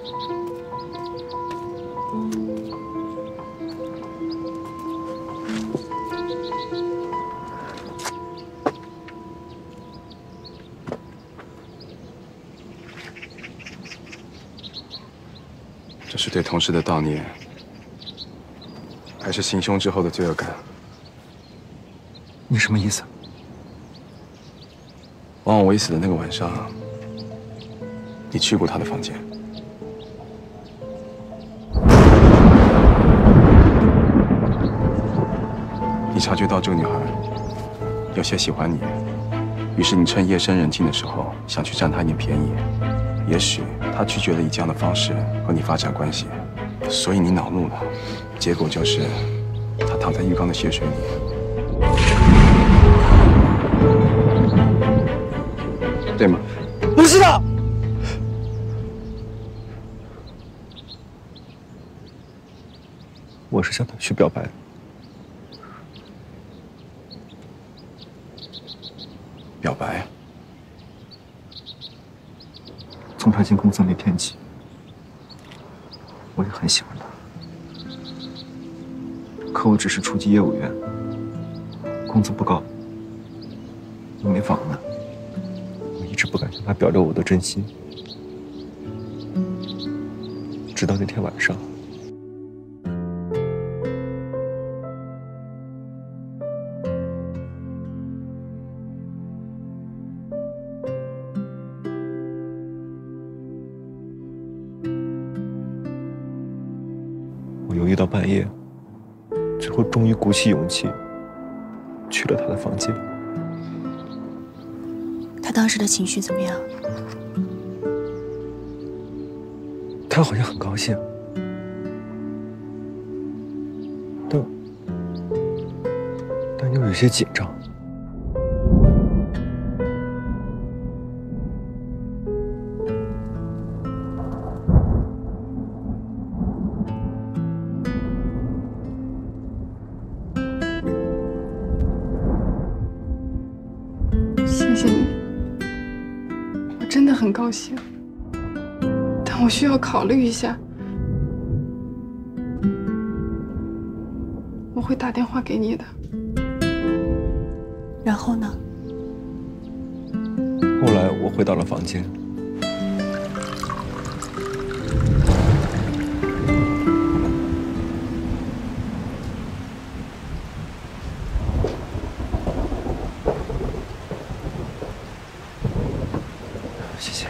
这是对同事的悼念，还是行凶之后的罪恶感？ 你什么意思？ 王婉薇死的那个晚上，你去过她的房间。你察觉到这个女孩有些喜欢你，于是你趁夜深人静的时候想去占她一点便宜。也许她拒绝了以这样的方式和你发展关系，所以你恼怒了，结果就是她躺在浴缸的血水里。 对吗？ 不是的，我是向他去表白。 表白？ 从他进公司那天起，我也很喜欢他，可我只是初级业务员，工资不高，又没房子。 一直不敢向他表露我的真心，直到那天晚上，我犹豫到半夜，最后终于鼓起勇气去了他的房间。 他当时的情绪怎么样？ 他好像很高兴，但又有些紧张。 谢谢你。 真的很高兴，但我需要考虑一下。我会打电话给你的。 然后呢？ 后来我回到了房间，谢谢。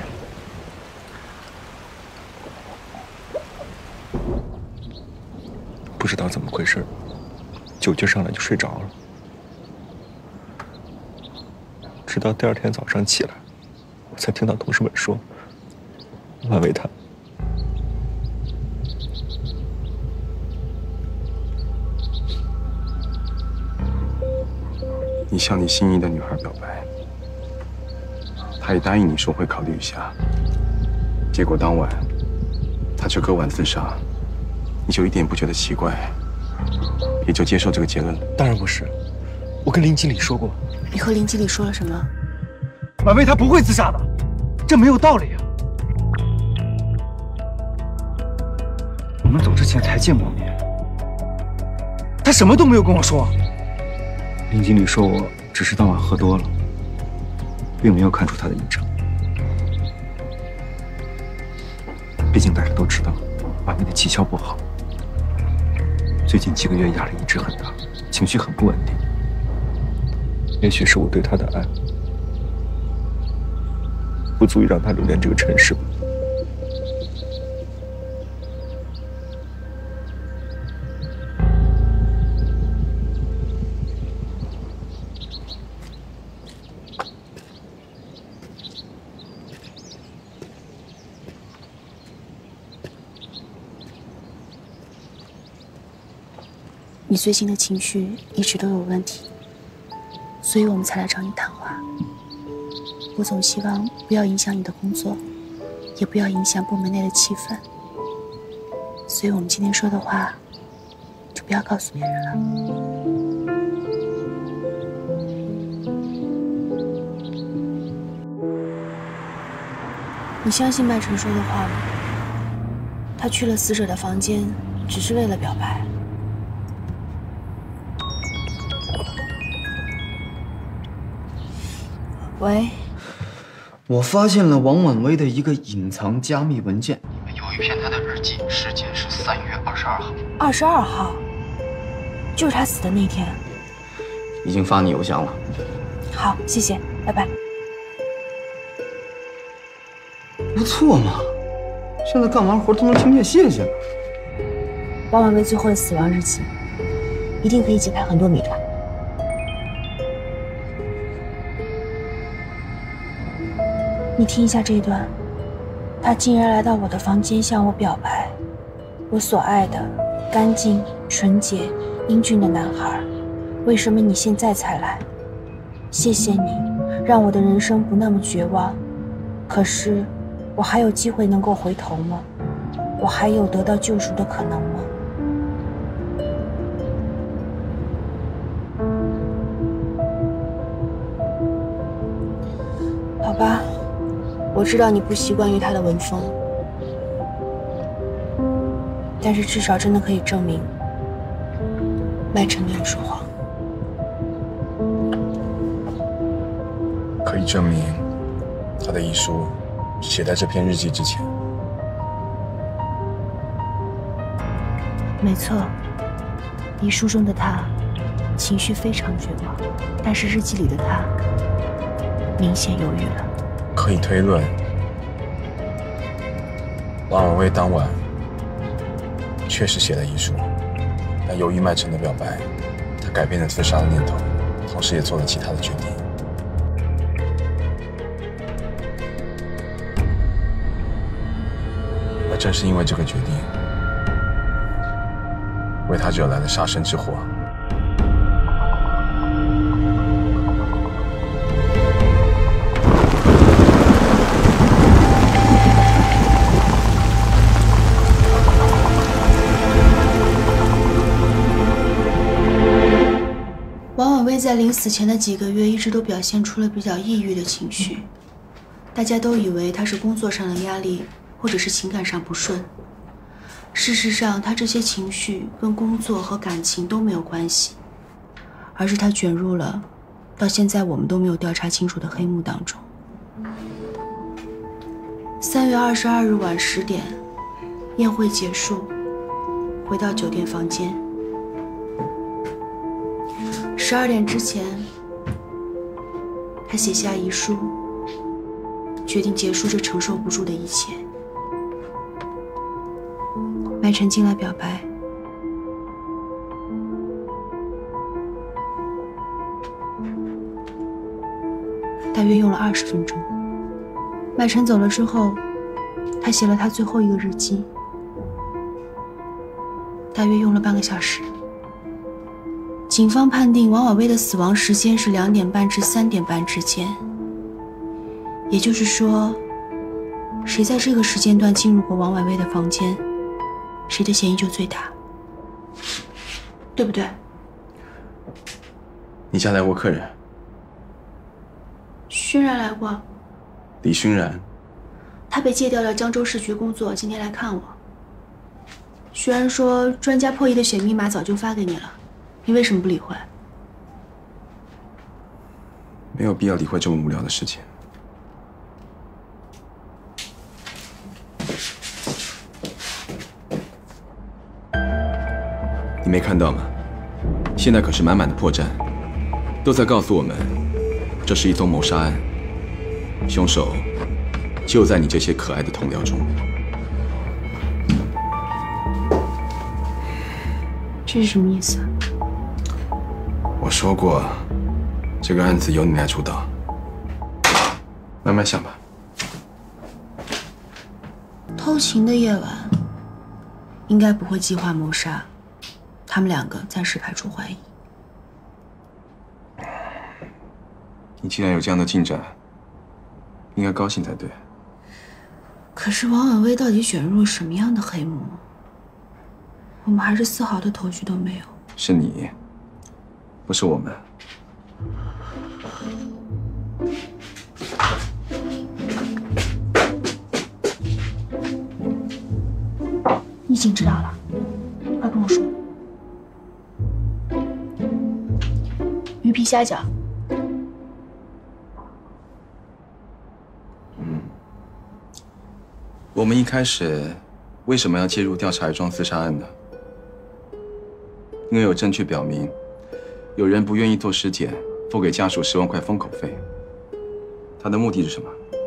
不知道怎么回事，酒劲上来就睡着了。直到第二天早上起来，我才听到同事们说，婉薇她…… 你向你心仪的女孩表白，她也答应你说会考虑一下。结果当晚，她却割腕自杀，你就一点不觉得奇怪，也就接受这个结论了。 当然不是，我跟林经理说过。 你和林经理说了什么？ 婉薇她不会自杀的，这没有道理啊！我们走之前才见过面，她什么都没有跟我说。林经理说我只是当晚喝多了，并没有看出她的异常。毕竟大家都知道，婉薇的气窍不好，最近几个月压力一直很大，情绪很不稳定。也许是我对她的爱不足以让她留恋这个城市吧。 你最近的情绪一直都有问题，所以我们才来找你谈话。我总希望不要影响你的工作，也不要影响部门内的气氛。所以我们今天说的话，就不要告诉别人了。你相信麦晨说的话吗？ 他去了死者的房间，只是为了表白。喂， 我发现了王婉薇的一个隐藏加密文件，里面有一篇她的日记，时间是3月22号。 22号，就是他死的那天。 已经发你邮箱了。 好，谢谢，拜拜。 不错嘛，现在干完活都能听见谢谢了。 王婉薇最后的死亡日期，一定可以解开很多谜团。你听一下这一段，他竟然来到我的房间向我表白，我所爱的干净、纯洁、英俊的男孩，为什么你现在才来？谢谢你，让我的人生不那么绝望。可是，我还有机会能够回头吗？我还有得到救赎的可能吗？好吧。我知道你不习惯于他的文风，但是至少真的可以证明麦晨没有说谎。 可以证明他的遗书写在这篇日记之前。 没错，遗书中的他情绪非常绝望，但是日记里的他明显犹豫了。 可以推论，王婉薇当晚确实写了遗书，但由于麦晨的表白，他改变了自杀的念头，同时也做了其他的决定。而正是因为这个决定，为他惹来了杀身之祸。 王婉薇在临死前的几个月一直都表现出了比较抑郁的情绪，大家都以为她是工作上的压力，或者是情感上不顺。事实上，她这些情绪跟工作和感情都没有关系，而是她卷入了到现在我们都没有调查清楚的黑幕当中。3月22日晚10点，宴会结束，回到酒店房间。12点之前，他写下遗书，决定结束这承受不住的一切。麦晨进来表白，大约用了20分钟。麦晨走了之后，他写了他最后一个日记，大约用了半个小时。警方判定王婉薇的死亡时间是2点半至3点半之间，也就是说，谁在这个时间段进入过王婉薇的房间，谁的嫌疑就最大，对不对？ 你家来过客人？ 熏然来过。 李熏然？ 他被借调到江州市局工作，今天来看我。熏然说，专家破译的血密码早就发给你了。你为什么不理会？ 没有必要理会这么无聊的事情。你没看到吗？现在可是满满的破绽，都在告诉我们，这是一宗谋杀案，凶手就在你这些可爱的同僚中。 这是什么意思？ 我说过，这个案子由你来主导，慢慢想吧。 偷情的夜晚，应该不会计划谋杀，他们2个暂时排除怀疑。 你既然有这样的进展，应该高兴才对。 可是王婉薇到底卷入了什么样的黑幕？我们还是丝毫的头绪都没有。 是你，不是我们。 你已经知道了，快跟我说。鱼皮虾饺。 我们一开始为什么要介入调查一桩自杀案呢？因为有证据表明，有人不愿意做尸检，付给家属10万块封口费。他的目的是什么？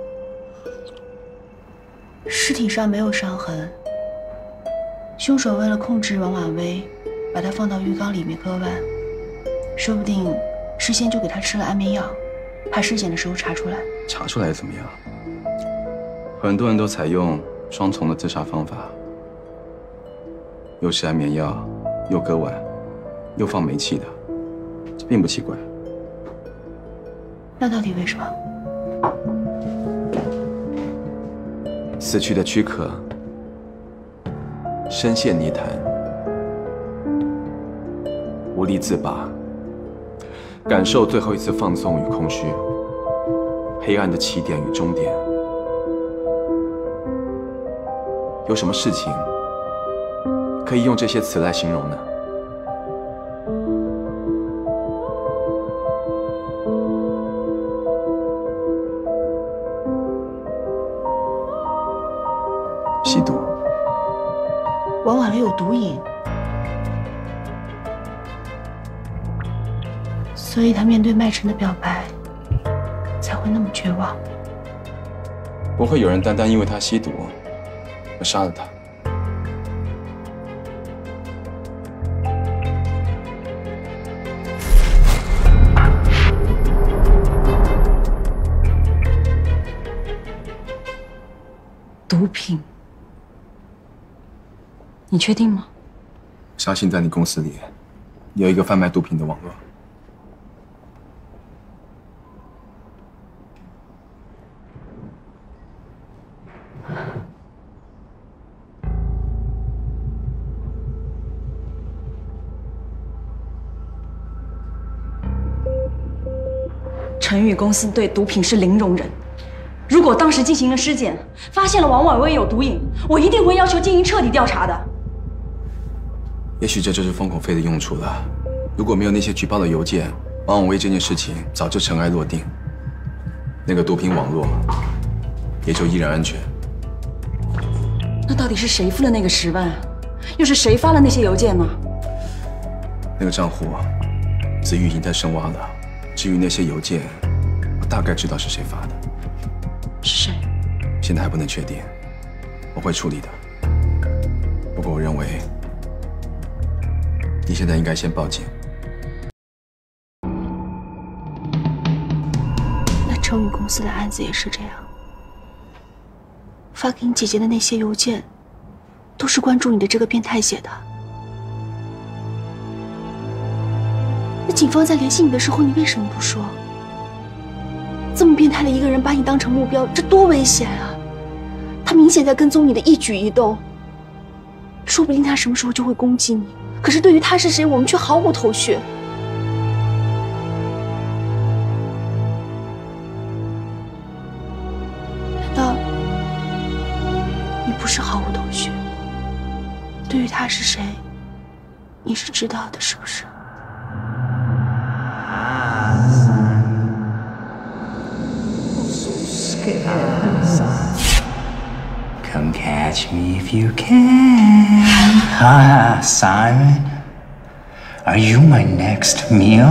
尸体上没有伤痕，凶手为了控制王婉薇，把她放到浴缸里面割腕，说不定事先就给她吃了安眠药，怕尸检的时候查出来。 查出来怎么样？很多人都采用双重的自杀方法，又吃安眠药，又割腕，又放煤气的，这并不奇怪。 那到底为什么？ 死去的躯壳深陷泥潭，无力自拔，感受最后一次放纵与空虚，黑暗的起点与终点。有什么事情可以用这些词来形容呢？吸毒。 王婉薇有毒瘾，所以她面对麦晨的表白才会那么绝望。 不会有人单单因为他吸毒而杀了他。 毒品，你确定吗？ 相信在你公司里有一个贩卖毒品的网络。 陈宇公司对毒品是零容忍。如果当时进行了尸检，发现了王婉薇有毒瘾，我一定会要求进行彻底调查的。 也许这就是封口费的用处了。如果没有那些举报的邮件，王婉薇这件事情早就尘埃落定，那个毒品网络也就依然安全。 那到底是谁付了那个10万？又是谁发了那些邮件呢？ 那个账户，子玉已经在深挖了。至于那些邮件，我大概知道是谁发的。 是谁？ 现在还不能确定，我会处理的。不过我认为，你现在应该先报警。 那程宇公司的案子也是这样，发给你姐姐的那些邮件，都是关注你的这个变态写的。那警方在联系你的时候，你为什么不说？这么变态的一个人把你当成目标，这多危险啊！他明显在跟踪你的一举一动，说不定他什么时候就会攻击你。可是对于他是谁，我们却毫无头绪。难道你不是毫无头绪？对于他是谁，你是知道的，是不是？ Come catch me if you can. Ah, Simon. Are you my next meal?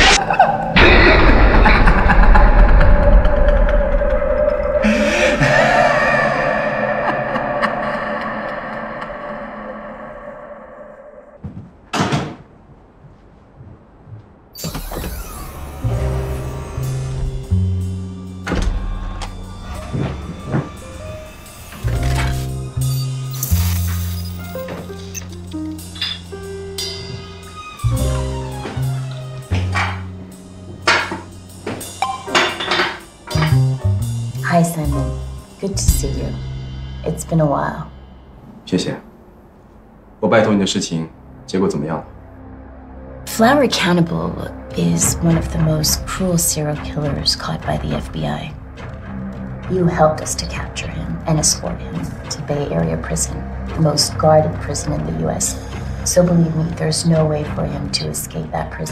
Hi, Simon. Good to see you. It's been a while. 谢谢。我拜托你的事情，结果怎么样了？ Flower Cannibal is one of the most cruel serial killers caught by the FBI. You helped us to capture him and escort him to Bay Area Prison. most guarded prison in the US. So believe me, there's no way for him to escape that prison.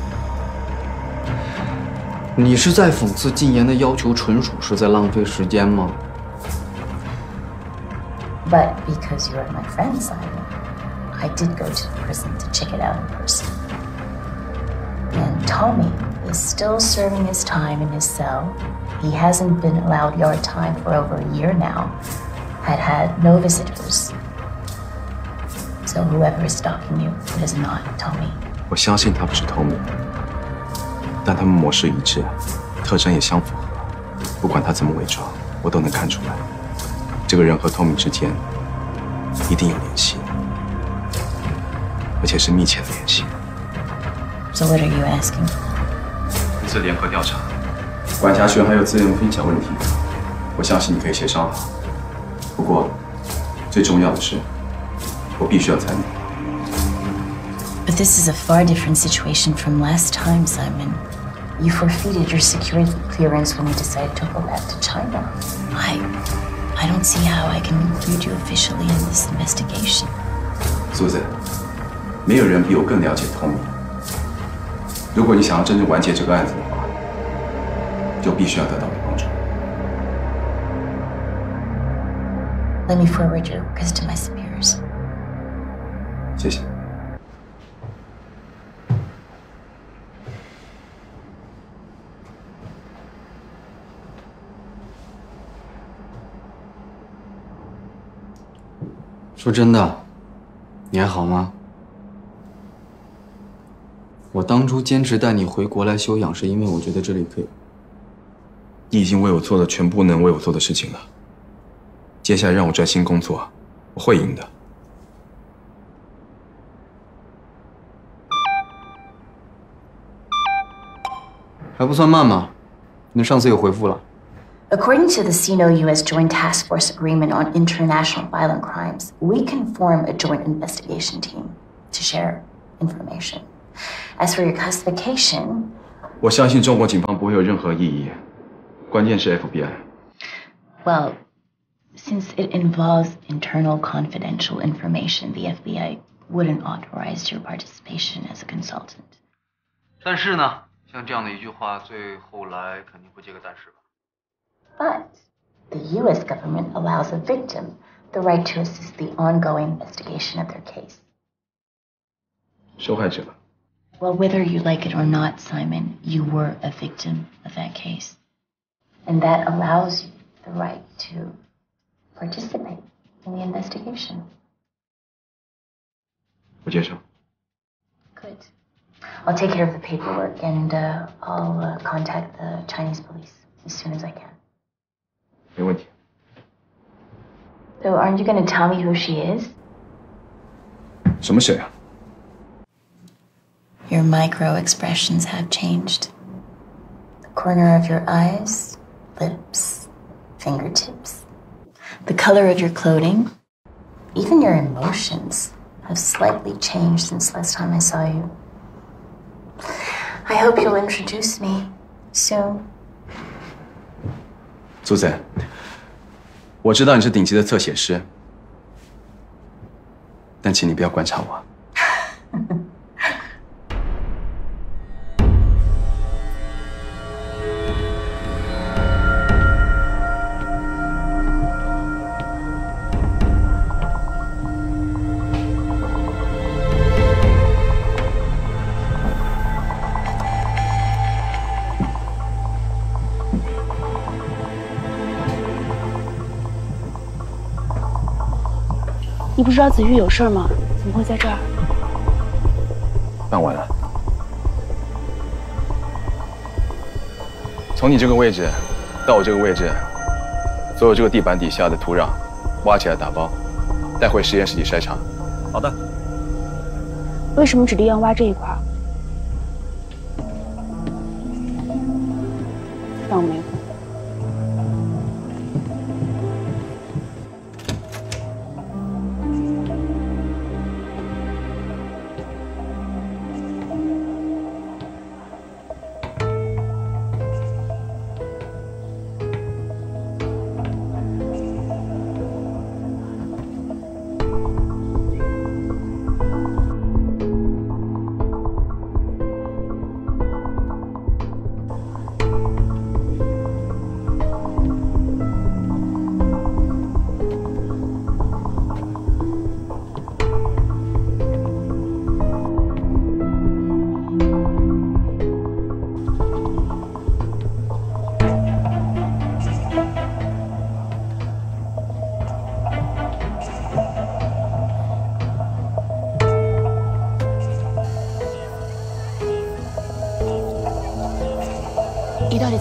你是在讽刺禁言的要求纯属是在浪费时间吗？ But because you're my friend, Simon, I did go to the prison to check it out in person. And Tommy is still serving his time in his cell. He hasn't been allowed yard time for over a year now. Had no visitors. So whoever is stalking you, it is not Tommy. 我相信他不是 Tommy， 但他们模式一致，特征也相符合。不管他怎么伪装，我都能看出来，这个人和 Tommy 之间一定有联系，而且是密切的联系。 So what are you asking? 一次联合调查，管辖权还有资源分享问题，我相信你可以协商好。不过，最重要的是，我必须要参与。 But this is a far different situation from last time, Simon. You forfeited your security clearance when you decided to go back to China. I don't see how I can include you officially in this investigation. Susan， 没有人比我更了解 Tommy。如果你想要真正完结这个案子的话，就必须要得到我的帮助。 Let me forward your request to my superiors. 谢谢。 说真的，你还好吗？我当初坚持带你回国来休养，是因为我觉得这里可以。 你已经为我做了全部能为我做的事情了。接下来让我专心工作，我会赢的。 还不算慢嘛，那上次有回复了。 According to the Sino-US Joint Task Force Agreement on International Violent Crimes, we can form a joint investigation team to share information. As for your classification, 我相信中国警方不会有任何异议，关键是 FBI。 well, since it involves internal confidential information, the FBI wouldn't authorize your participation as a consultant. 但是呢，像这样的一句话，最后来肯定会接个但是吧。 But the US government allows a victim the right to assist the ongoing investigation of their case. 受害者。 Well, whether you like it or not, Simon, you were a victim of that case. And that allows you the right to participate in the investigation. 我接受。 Good. I'll take care of the paperwork and I'll contact the Chinese police as soon as I can. 没问题。 So aren't you going to tell me who she is? 什么谁啊？ Your micro expressions have changed. The corner of your eyes, lips, fingertips, the color of your clothing, even your emotions have slightly changed since last time I saw you. I hope you'll introduce me soon. 苏子，我知道你是顶级的侧写师，但请你不要观察我。 你不知道子玉有事吗？怎么会在这儿？ 办完了。从你这个位置到我这个位置，所有这个地板底下的土壤挖起来打包，带回实验室里筛查。好的。 为什么指定要挖这一块？让我没有。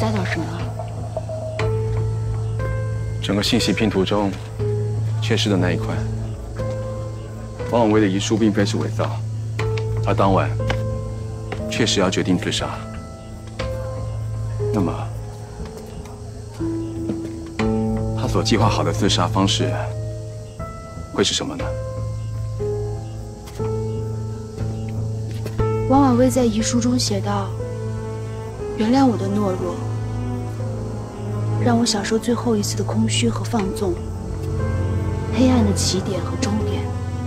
猜到什么了？ 整个信息拼图中缺失的那一块，王婉薇的遗书并非是伪造，他当晚确实要决定自杀。那么，他所计划好的自杀方式会是什么呢？ 王婉薇在遗书中写道：“原谅我的懦弱，让我享受最后一次的空虚和放纵，黑暗的起点和终点。”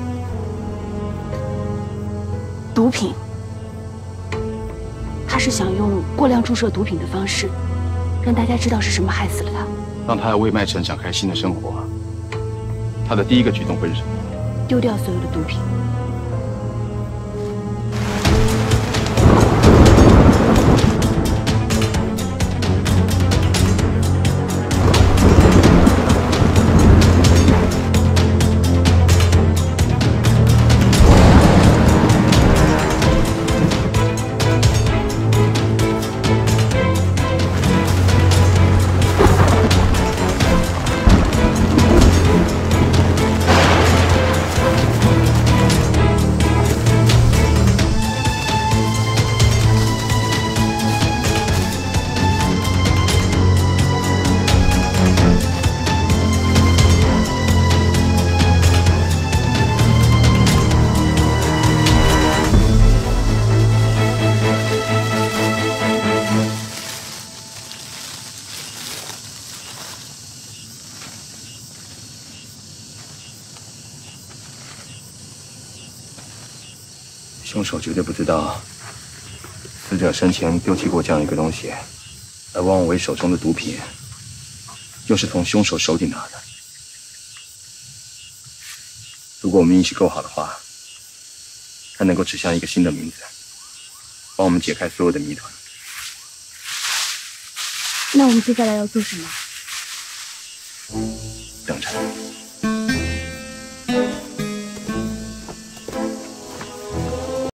毒品，他是想用过量注射毒品的方式，让大家知道是什么害死了他， 让他在魏麦城展开新的生活。他的第一个举动会是什么？ 丢掉所有的毒品。 凶手绝对不知道死者生前丢弃过这样一个东西，而王婉薇手中的毒品又是从凶手手里拿的。如果我们运气够好的话，还能够指向一个新的名字，帮我们解开所有的谜团。 那我们接下来要做什么？ 等着。